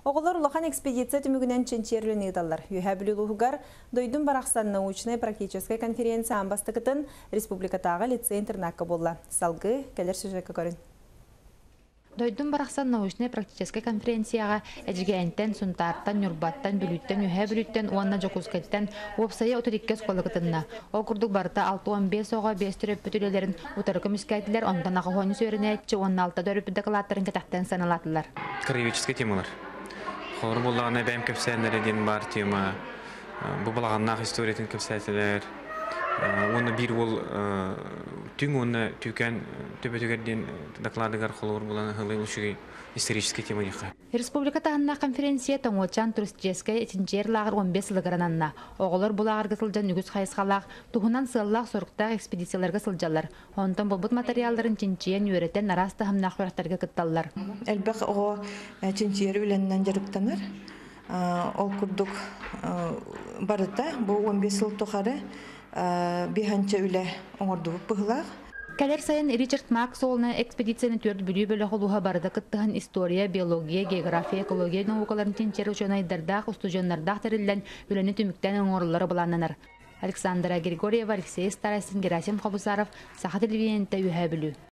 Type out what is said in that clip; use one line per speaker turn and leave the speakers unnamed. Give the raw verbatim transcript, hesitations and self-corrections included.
Оғылар улахан экспедиция түмігінен ченчерлі нейдалар. Үйә білі луғығар дойдың барақсан научная практическая конференция амбастықытын республикатағы лицей-интернаққа болла. Салғы кәлер сюжетке көрін.
Дойдун барақсан научная практическая конференцияға әжігәйінтен, сұнтарттан, нүрбаттан, бүліттен, үйә бүліттен, уанна жоқускайттан, уапсайы отыриккес қолығытынна. Ол күрдік барыта алты он бес оға бес түріп бүтілелерін ұтарықы мүскәйтілер, ондан ағы хоны сөріне әтчі он алты дөріп декалаттарын кәтақтен саналатылар.
Краеведческие темалар. Холыр болағына бәйім көпсәлері ден бар тема. Бұл балағаннақ историятын көпсәтілер. Оны бір ол түң оны түкен төбе-төгерден докладыгар холыр болағына ғылы ұшығы исторические темы неқа.
Республика тағынна конференция тоңолчан туристическая этинчер лағыр он бес сылығырананна. Оғылар бұлағырғы сылжан үгіз қайысқалақ, тұғынан сыллақ сорықтақ экспедицияларға сылжалар. Онтан бұлбұт материалдарын чинчиен үйреттен арасты хамнақ құяқтарға кытталар.
Әлбәқ оға чинчиер үленнен жарықтанар. Ол күрдік барыта, бұл он бес сыл тұқары биханча үлі оңырдығы бұғылақ.
Кәлер сайын Ричард Максолны экспедицияны төрт бүлі бөлі қолуға барыда кыттыған история, биология, география, экология наукаларын тенчері үшін айдардақ, ұстужонлардақ тәрілден үліні түміктен оңырлары бұланыныр. Александра Григорьева, Алексей Старайсын, Герасим Хабусаров, Саха телевизионында үйә білу.